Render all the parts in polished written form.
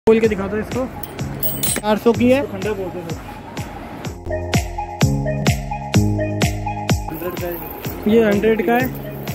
खोल के दिखा दो इसको। 400 की है। ठंडा बोलते हैं। ये 100 का है।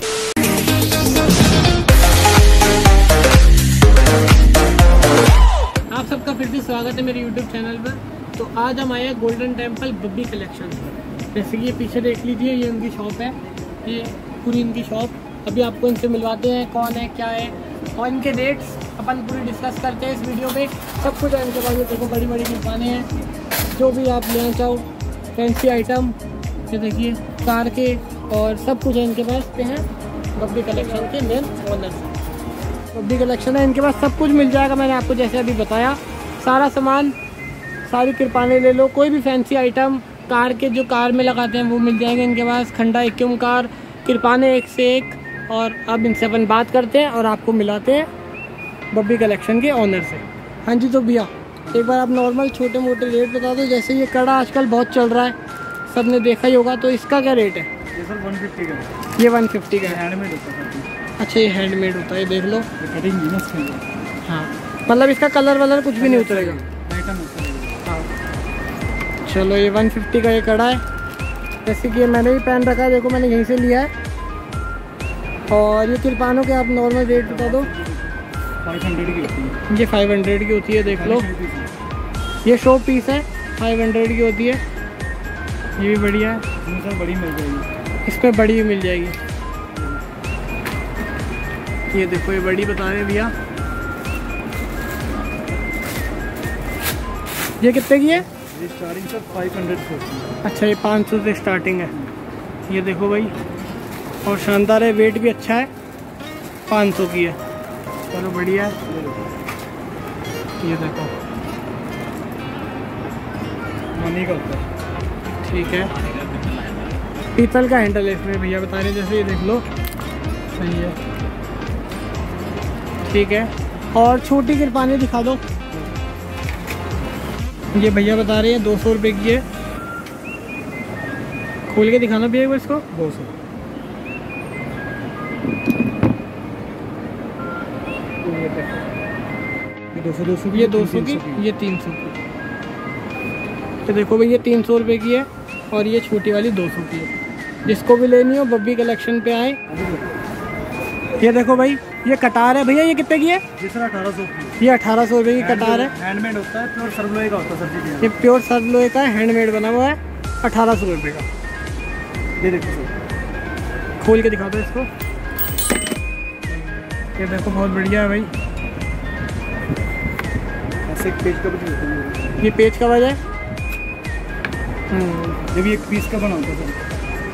आप सबका फिर से स्वागत है मेरे YouTube चैनल पर। तो आज हम आए हैं गोल्डन टेम्पल बब्बी कलेक्शन पर। जैसे कि ये पीछे देख लीजिए, ये उनकी शॉप है, ये पूरी इनकी शॉप। अभी आपको इनसे मिलवाते हैं कौन है क्या है और इनके रेट्स अपन पूरी डिस्कस करते हैं इस वीडियो में। सब कुछ है इनके पास। देखो बड़ी बड़ी दुकानें हैं, जो भी आप लेना चाहो फैंसी आइटम, ये देखिए कार के और सब कुछ है इनके पास पे हैं बब्बी कलेक्शन के मेन ओनर। बब्बी कलेक्शन है इनके पास, सब कुछ मिल जाएगा। मैंने आपको जैसे अभी बताया सारा सामान, सारी कृपानें ले लो, कोई भी फैंसी आइटम कार के जो कार में लगाते हैं वो मिल जाएंगे इनके पास। खंडा एक्यूम कार, कृपानें एक से एक। और अब इनसे अपन बात करते हैं और आपको मिलाते हैं बब्बी कलेक्शन के ओनर से। हाँ जी, तो भैया एक बार आप नॉर्मल छोटे मोटे रेट बता दो। जैसे ये कड़ा आजकल बहुत चल रहा है, सबने देखा ही होगा, तो इसका क्या रेट है? ये सर 150 का है। ये 150 का है। हैंडमेड होता है। अच्छा, ये हैंडमेड होता है, देख लो। कटिंग भी ना। हाँ, मतलब इसका कलर वलर कुछ भी नहीं उतरेगा। आइटम उतरेगा। हाँ चलो, ये 150 का ये कड़ा है। जैसे कि मैंने भी पहन रखा है, देखो मैंने यहीं से लिया है। और ये कृपानों के आप नॉर्मल रेट बता दो। 500 की होती है। ये 500 की होती है, देख लो। ये शो पीस है, 500 की होती है। ये भी बढ़िया है। इसमें सर बड़ी मिल जाएगी। इसमें बड़ी भी मिल जाएगी। ये देखो, ये बड़ी बता रहे भैया। ये कितने की है? ये स्टार्टिंग सर 500 से होती है। अच्छा, ये 500 से स्टार्टिंग है। ये देखो भाई, और शानदार है, वेट भी अच्छा है। 500 की है, चलो बढ़िया है। ये देखो मनी का होता है। ठीक है, पीतल का हैंडल है इसमें भैया बता रहे हैं। जैसे ये देख लो, सही है, ठीक है। और छोटी कृपानें दिखा दो। ये भैया बता रहे हैं 200 रुपये की है। खोल के दिखाना भैया इसको। 200। ये 200 की, ये 200 की, ये 300 की। तो देखो भाई, ये 300 रुपये की है और ये छोटी वाली 200 की है। जिसको भी लेनी हो बब्बी कलेक्शन पे आए। ये देखो भाई, ये कटार है भैया, ये कितने की है? ये सर 1800 की। ये 1800 रुपये की कटार है। हैंडमेड होता है, प्योर सर्वलोहे का होता है सर जी। ये प्योर सर्वलोहे का है, हैंडमेड बना हुआ है, 1800 रुपये का। ये देखो सर, खोल के दिखा दो इसको। ये देखो बहुत बढ़िया है भाई। ऐसे एक पेज का भी होता है। ये पेज का वजह है। ये भी एक पीस का बना होता है सर।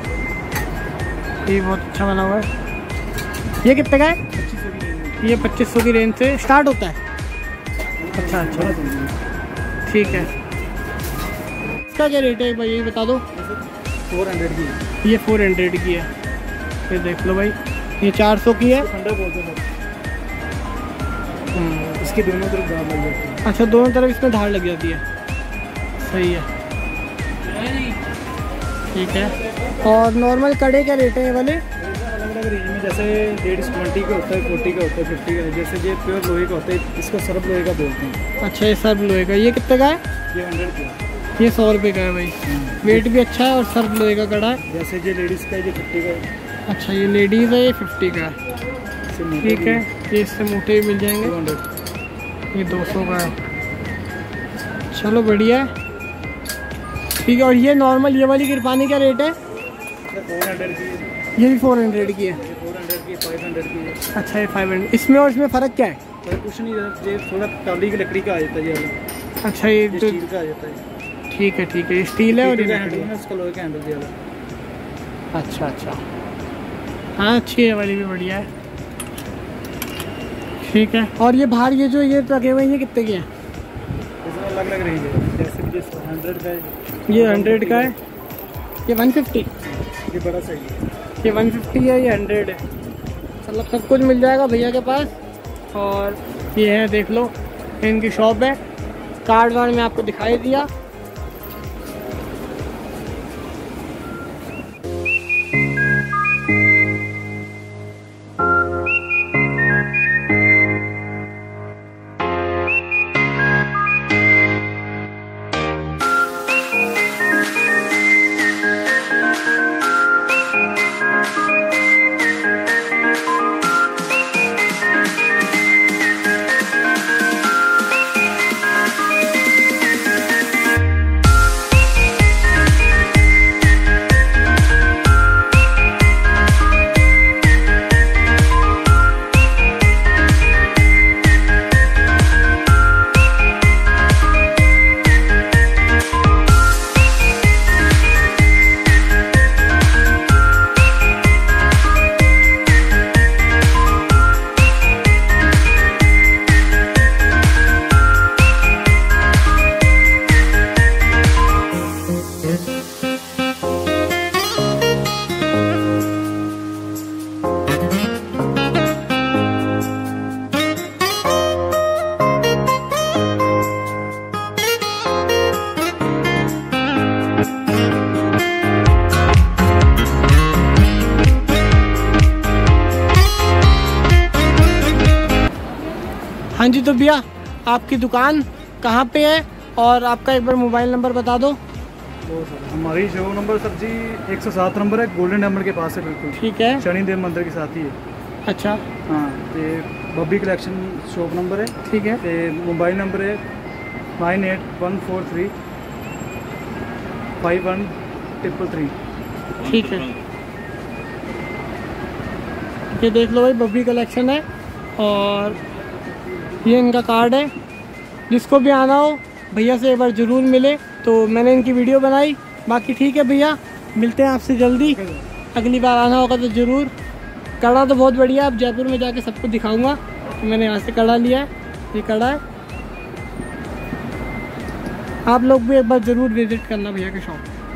ये बहुत अच्छा बना हुआ है। ये कितने का है? 2500 की रेंज। ये 2500 की रेंज से स्टार्ट होता है। अच्छा अच्छा, ठीक है। इसका क्या रेट है भाई, ये बता दो। 400 की है। ये 400 की है। ये देख लो भाई, ये 400 की है। ठंडा बोलते हैं सर। इसके दोनों तरफ धार लग जाती है। अच्छा, दोनों तरफ इसमें धार लग जाती है, सही है, ठीक है। और नॉर्मल कड़े क्या रेट है ये वाले? अलग अलग रेंज में, जैसे 150 का होता है, 40 का होता है, 50 का है। जैसे ये प्योर लोहे का होता है, इसको सर्व लोहे का बोलते हैं। अच्छा, ये सर्व लोहे का, ये कितने का है? ये 100 का है। ये 100 रुपये का है भाई। वेट भी अच्छा है और सर्व लोहे का कड़ा है। जैसे ये लेडीज़ का है, ये 50 का है। अच्छा, ये लेडीज़ है, ये 50 का है, इससे मोटे ठीक भी है। ये इससे मोटे भी मिल जाएंगे। 200। ये 200 का है, चलो बढ़िया है, ठीक है। और ये नॉर्मल ये वाली कृपानी का रेट है? 400 की है। ये भी 400 की है। ये 400 की, 500 की है। अच्छा, ये 500। इसमें और इसमें फ़र्क क्या है? पर कुछ नहीं, ये थोड़ा टाली की लकड़ी का आ जाता है। ये वाला अच्छा, ये तो स्टील का आ जाता है। ठीक है, ठीक है। ये स्टील है और ये हैंडल लकड़ी है, है। उसका लोहे का हैंडल दिया हुआ। अच्छा अच्छा, हाँ अच्छी है, वाली भी बढ़िया है, ठीक है। और ये बाहर ये जो ये लगे हुए हैं, ये कितने के हैं? इसमें अलग अलग रेंज है। जैसे कि 100 का है, ये 100 का है, ये 150, ये बड़ा सही है। ये 150 है, ये 100 है। मतलब सब कुछ मिल जाएगा भैया के पास। और ये है, देख लो, इनकी शॉप है। कार्ड वार्ड में आपको दिखाई दिया। जी, तो भैया आपकी दुकान कहाँ पे है और आपका एक बार मोबाइल नंबर बता दो। तो सर हमारी shop number sir ji 107 number है, गोल्डन टेम्पल के पास है, बिल्कुल ठीक है, शनिदेव मंदिर के साथ ही है। अच्छा हाँ, ये बब्बी कलेक्शन शॉप नंबर है, ठीक है। तो मोबाइल नंबर है 9814351333, ठीक है। ये देख लो भाई, बब्बी कलेक्शन है और ये इनका कार्ड है। जिसको भी आना हो भैया से एक बार ज़रूर मिले। तो मैंने इनकी वीडियो बनाई, बाकी ठीक है भैया, मिलते हैं आपसे जल्दी। अगली बार आना होगा तो ज़रूर। कड़ा तो बहुत बढ़िया, अब जयपुर में जाके सबको दिखाऊंगा। तो मैंने यहाँ से कड़ा लिया है, ये कड़ा है। आप लोग भी एक बार ज़रूर विज़िट करना भैया के शॉप।